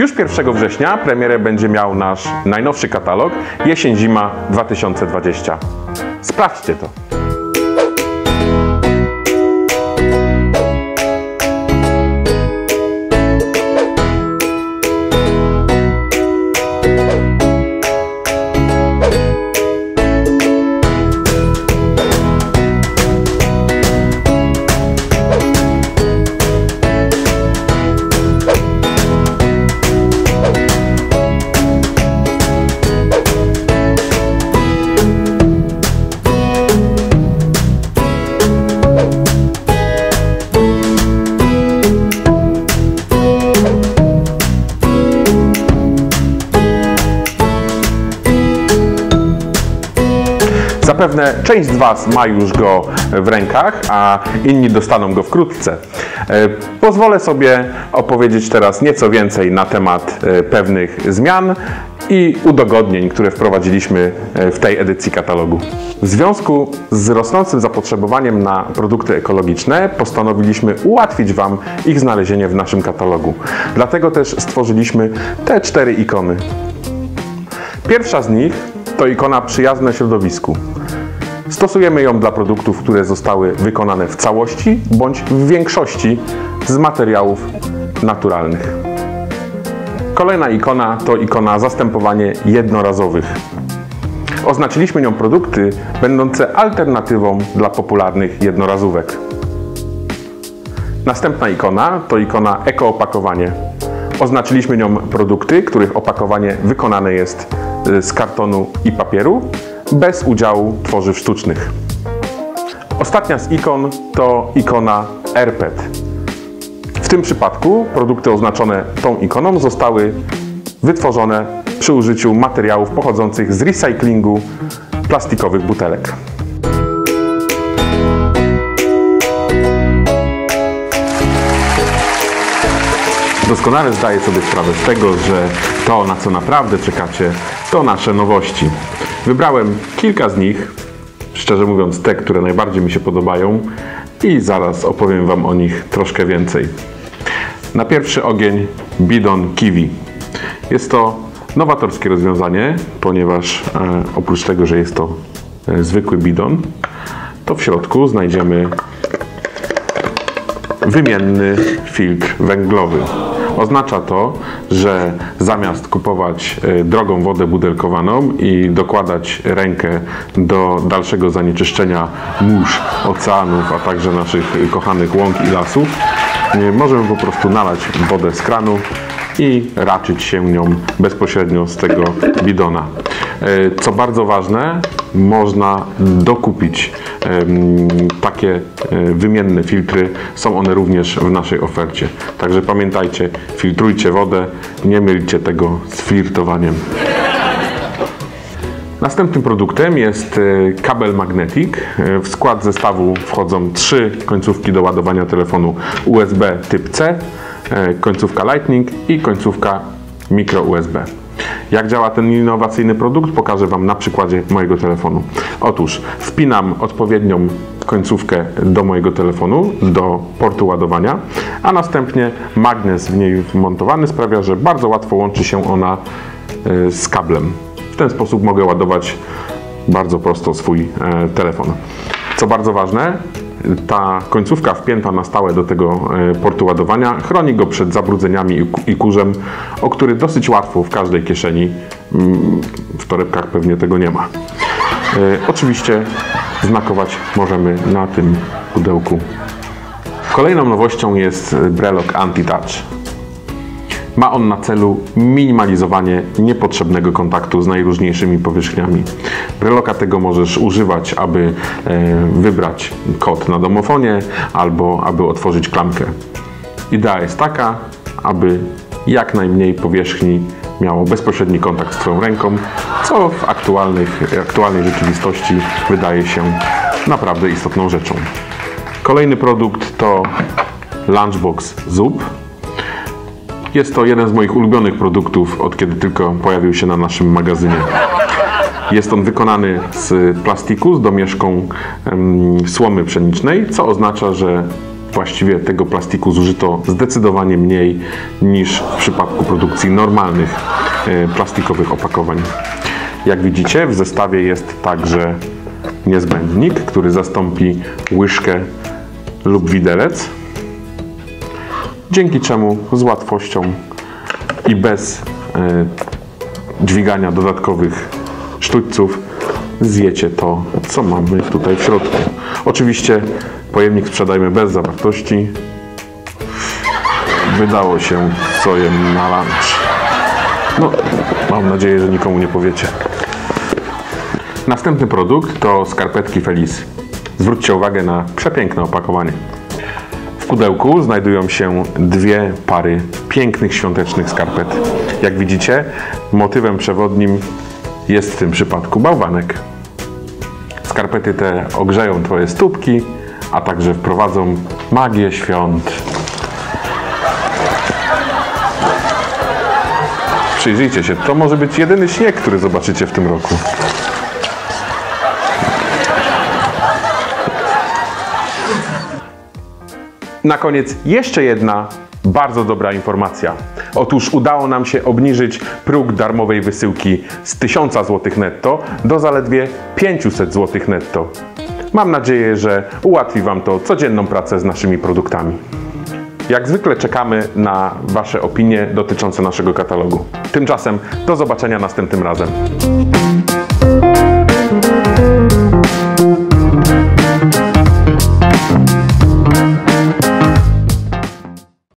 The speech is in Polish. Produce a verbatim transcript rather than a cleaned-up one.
Już pierwszego września premierę będzie miał nasz najnowszy katalog Jesień-Zima dwa tysiące dwadzieścia. Sprawdźcie to! Zapewne część z Was ma już go w rękach, a inni dostaną go wkrótce. Pozwolę sobie opowiedzieć teraz nieco więcej na temat pewnych zmian i udogodnień, które wprowadziliśmy w tej edycji katalogu. W związku z rosnącym zapotrzebowaniem na produkty ekologiczne postanowiliśmy ułatwić Wam ich znalezienie w naszym katalogu. Dlatego też stworzyliśmy te cztery ikony. Pierwsza z nich to ikona przyjazna środowisku. Stosujemy ją dla produktów, które zostały wykonane w całości bądź w większości z materiałów naturalnych. Kolejna ikona to ikona zastępowanie jednorazowych. Oznaczyliśmy nią produkty będące alternatywą dla popularnych jednorazówek. Następna ikona to ikona ekoopakowanie. Oznaczyliśmy nią produkty, których opakowanie wykonane jest z kartonu i papieru, bez udziału tworzyw sztucznych. Ostatnia z ikon to ikona R P E T. W tym przypadku produkty oznaczone tą ikoną zostały wytworzone przy użyciu materiałów pochodzących z recyklingu plastikowych butelek. Doskonale zdaję sobie sprawę z tego, że to, na co naprawdę czekacie, to nasze nowości. Wybrałem kilka z nich, szczerze mówiąc te, które najbardziej mi się podobają, i zaraz opowiem Wam o nich troszkę więcej. Na pierwszy ogień bidon Kiwi. Jest to nowatorskie rozwiązanie, ponieważ e, oprócz tego, że jest to e, zwykły bidon, to w środku znajdziemy wymienny filtr węglowy. Oznacza to, że zamiast kupować drogą wodę butelkowaną i dokładać rękę do dalszego zanieczyszczenia mórz, oceanów, a także naszych kochanych łąk i lasów, możemy po prostu nalać wodę z kranu i raczyć się nią bezpośrednio z tego bidona. Co bardzo ważne, można dokupić takie wymienne filtry. Są one również w naszej ofercie. Także pamiętajcie, filtrujcie wodę, nie mylcie tego z flirtowaniem. Następnym produktem jest kabel Magnetic. W skład zestawu wchodzą trzy końcówki do ładowania telefonu U S B typ C, końcówka Lightning i końcówka micro U S B. Jak działa ten innowacyjny produkt, pokażę Wam na przykładzie mojego telefonu. Otóż wpinam odpowiednią końcówkę do mojego telefonu, do portu ładowania, a następnie magnes w niej wmontowany sprawia, że bardzo łatwo łączy się ona z kablem. W ten sposób mogę ładować bardzo prosto swój telefon. Co bardzo ważne, ta końcówka wpięta na stałe do tego portu ładowania chroni go przed zabrudzeniami i kurzem, o który dosyć łatwo w każdej kieszeni, w torebkach pewnie tego nie ma. Oczywiście znakować możemy na tym pudełku. Kolejną nowością jest Brelok Anti-Touch. Ma on na celu minimalizowanie niepotrzebnego kontaktu z najróżniejszymi powierzchniami. Breloka tego możesz używać, aby wybrać kod na domofonie albo aby otworzyć klamkę. Idea jest taka, aby jak najmniej powierzchni miało bezpośredni kontakt z Twoją ręką, co w aktualnych, aktualnej rzeczywistości wydaje się naprawdę istotną rzeczą. Kolejny produkt to Lunchbox Zup. Jest to jeden z moich ulubionych produktów, od kiedy tylko pojawił się na naszym magazynie. Jest on wykonany z plastiku z domieszką um, słomy pszenicznej, co oznacza, że Właściwie tego plastiku zużyto zdecydowanie mniej niż w przypadku produkcji normalnych plastikowych opakowań. Jak widzicie, w zestawie jest także niezbędnik, który zastąpi łyżkę lub widelec, dzięki czemu z łatwością i bez e, dźwigania dodatkowych sztućców zjecie to, co mamy tutaj w środku. Oczywiście pojemnik sprzedajemy bez zawartości. Wydało się, co jem na lunch. No, mam nadzieję, że nikomu nie powiecie. Następny produkt to skarpetki Felice. Zwróćcie uwagę na przepiękne opakowanie. W pudełku znajdują się dwie pary pięknych świątecznych skarpet. Jak widzicie, motywem przewodnim jest w tym przypadku bałwanek. Skarpety te ogrzeją Twoje stópki, a także wprowadzą magię świąt. Przyjrzyjcie się, to może być jedyny śnieg, który zobaczycie w tym roku. Na koniec jeszcze jedna bardzo dobra informacja. Otóż udało nam się obniżyć próg darmowej wysyłki z tysiąca złotych netto do zaledwie pięciuset złotych netto. Mam nadzieję, że ułatwi Wam to codzienną pracę z naszymi produktami. Jak zwykle czekamy na Wasze opinie dotyczące naszego katalogu. Tymczasem do zobaczenia następnym razem.